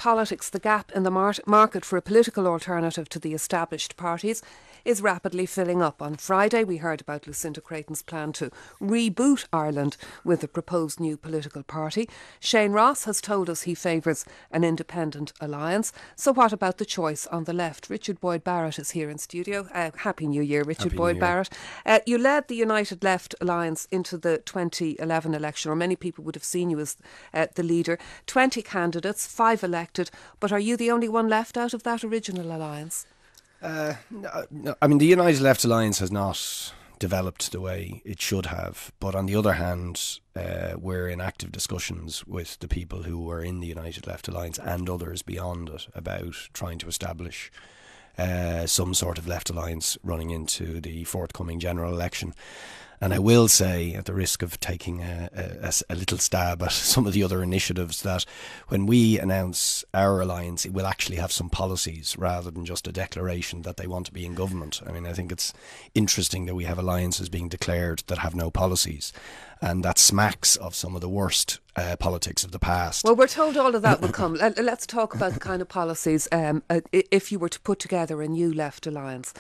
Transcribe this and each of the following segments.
politics, the gap in the market for a political alternative to the established parties is rapidly filling up. On Friday, we heard about Lucinda Creighton's plan to reboot Ireland with a proposed new political party. Shane Ross has told us he favours an independent alliance. So what about the choice on the left? Richard Boyd Barrett is here in studio. Happy New Year, Richard Boyd Barrett. You led the United Left Alliance into the 2011 election, or many people would have seen you as the leader. 20 candidates, 5 elected, but are you the only one left out of that original alliance? No, I mean, the United Left Alliance has not developed the way it should have. But on the other hand, we're in active discussions with the people who were in the United Left Alliance and others beyond it about trying to establish some sort of left alliance running into the forthcoming general election. And I will say, at the risk of taking a little stab at some of the other initiatives, that when we announce our alliance, it will actually have some policies rather than just a declaration that they want to be in government. I mean, I think it's interesting that we have alliances being declared that have no policies. And that smacks of some of the worst politics of the past. Well, we're told all of that will come. Let's talk about the kind of policies, if you were to put together a new left alliance,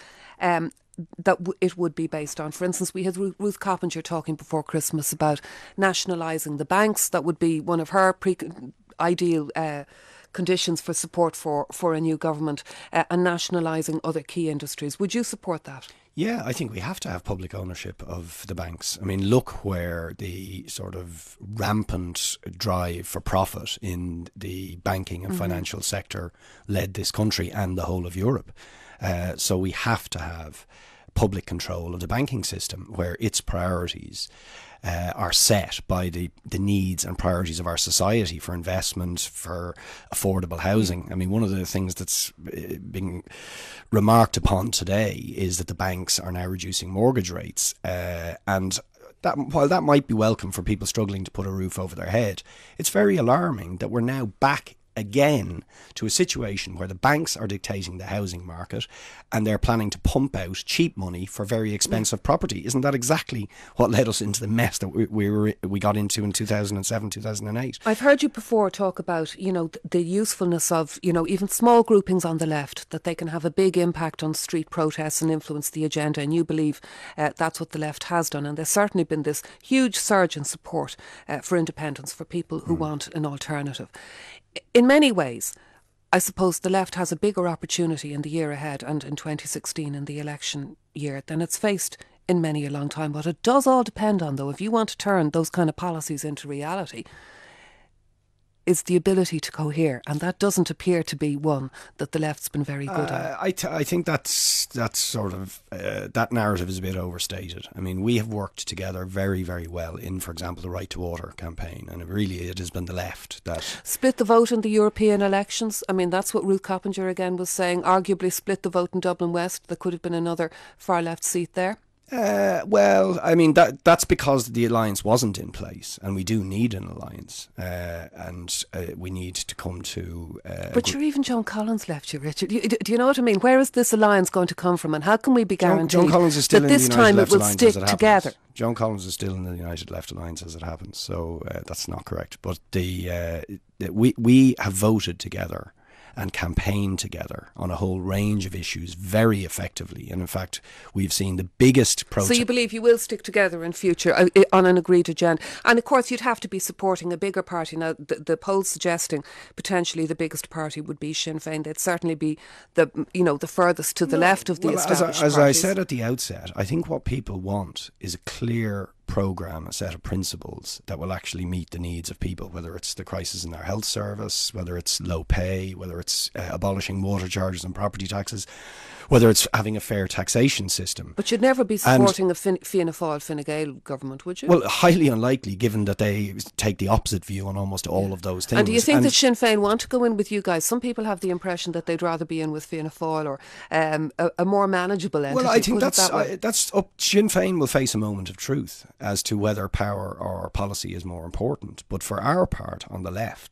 that it would be based on. For instance, we had Ruth Coppinger talking before Christmas about nationalising the banks. That would be one of her ideal conditions for support for a new government, and nationalising other key industries. Would you support that? Yeah, I think we have to have public ownership of the banks. I mean, look where the sort of rampant drive for profit in the banking and financial sector led this country and the whole of Europe. So we have to have public control of the banking system where its priorities are set by the needs and priorities of our society for investment, for affordable housing. I mean, one of the things that's being remarked upon today is that the banks are now reducing mortgage rates, and that, while that might be welcome for people struggling to put a roof over their head, it's very alarming that we're now back again to a situation where the banks are dictating the housing market and they're planning to pump out cheap money for very expensive property. Isn't that exactly what led us into the mess that we got into in 2007, 2008? I've heard you before talk about, the usefulness of, even small groupings on the left, that they can have a big impact on street protests and influence the agenda, and you believe that's what the left has done. And there's certainly been this huge surge in support for independence for people who want an alternative. In many ways, I suppose the left has a bigger opportunity in the year ahead and in 2016 in the election year than it's faced in many a long time. What it does all depend on, though, if you want to turn those kind of policies into reality, is the ability to cohere, and that doesn't appear to be one that the left's been very good at. I think that's sort of that narrative is a bit overstated. I mean, we have worked together very, very well in, for example, the Right to Water campaign, and it has been the left that split the vote in the European elections. I mean, that's what Ruth Coppinger again was saying. Arguably, split the vote in Dublin West. There could have been another far left seat there. Well, I mean, that's because the alliance wasn't in place, and we do need an alliance, and we need to come to... But you're even Joan Collins left you, Richard. Do you know what I mean? Where is this alliance going to come from, and how can we be guaranteed Joan Collins is still that in this the time United it will Left stick Alliance together? Joan Collins is still in the United Left Alliance as it happens, so that's not correct. But we have voted together and campaigned together on a whole range of issues very effectively. And in fact, we've seen the biggest protest. So you believe you will stick together in future on an agreed agenda? And of course, you'd have to be supporting a bigger party. Now, the polls suggesting potentially the biggest party would be Sinn Féin. They'd certainly be the furthest to the left of the established as parties. I said at the outset, I think what people want is a clear programme, a set of principles that will actually meet the needs of people, whether it's the crisis in their health service, whether it's low pay, whether it's abolishing water charges and property taxes, whether it's having a fair taxation system. But you'd never be supporting a Fianna Fáil, Fine Gael government, would you? Well, highly unlikely, given that they take the opposite view on almost all of those things. And do you think that Sinn Féin want to go in with you guys? Some people have the impression that they'd rather be in with Fianna Fáil or a more manageable entity. Well, I think that's up. Sinn Féin will face a moment of truth as to whether power or policy is more important. But for our part on the left,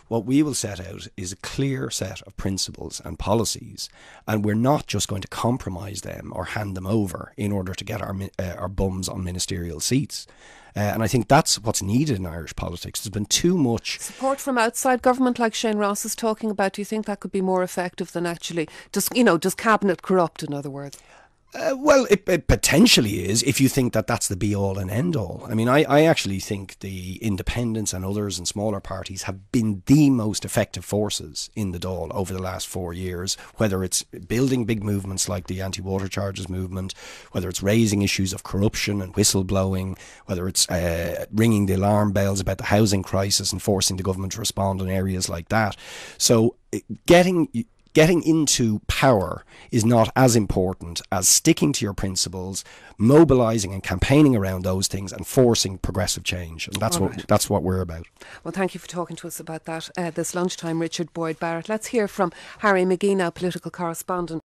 what we will set out is a clear set of principles and policies, and we're not just going to compromise them or hand them over in order to get our bums on ministerial seats. And I think that's what's needed in Irish politics. There's been too much support from outside government, like Shane Ross is talking about. Do you think that could be more effective than actually just cabinet corrupt, in other words? Well, it potentially is, if you think that that's the be-all and end-all. I mean, I actually think the independents and others and smaller parties have been the most effective forces in the Dáil over the last 4 years, whether it's building big movements like the anti-water charges movement, whether it's raising issues of corruption and whistleblowing, whether it's ringing the alarm bells about the housing crisis and forcing the government to respond in areas like that. So getting into power is not as important as sticking to your principles, mobilising and campaigning around those things and forcing progressive change. And that's what we're about. Well, thank you for talking to us about that this lunchtime, Richard Boyd Barrett. Let's hear from Harry McGee now, political correspondent